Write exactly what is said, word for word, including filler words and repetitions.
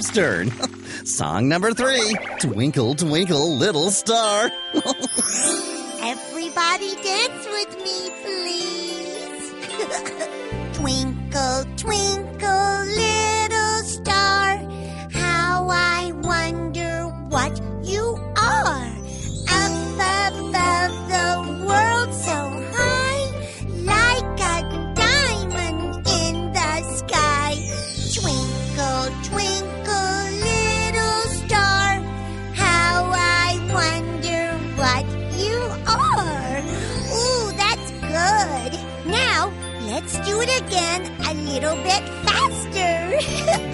Stern. Song number three, Twinkle, Twinkle, Little Star. Everybody dance with me, please. Twinkle, twinkle, little star, how I wonder what you are. Up above the world so high, like a diamond in the sky. Twinkle, twinkle, little star, how I wonder what you are. Ooh, that's good. Now, let's do it again a little bit faster.